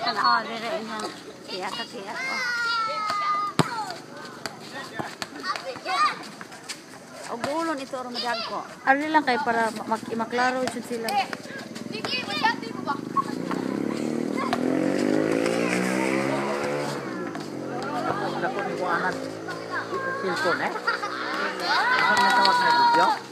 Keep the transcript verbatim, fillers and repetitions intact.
Oh, dire ina. Siya ka siya ko. O gulo nito ro madagko. Ari lang kay para mak maklaro jud sila. Sige, masyado mo ba? Dako ni ko anak. Cellphone eh. Ako na tawag na video.